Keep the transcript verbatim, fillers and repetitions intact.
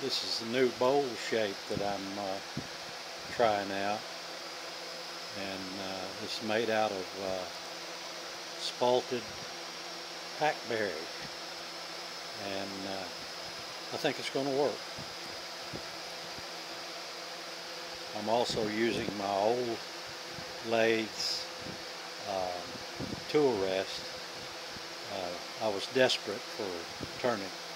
This is the new bowl shape that I'm uh, trying out, and uh, it's made out of uh, spaulted hackberry, and uh, I think it's going to work. I'm also using my old lathes uh, tool rest. Uh, I was desperate for turning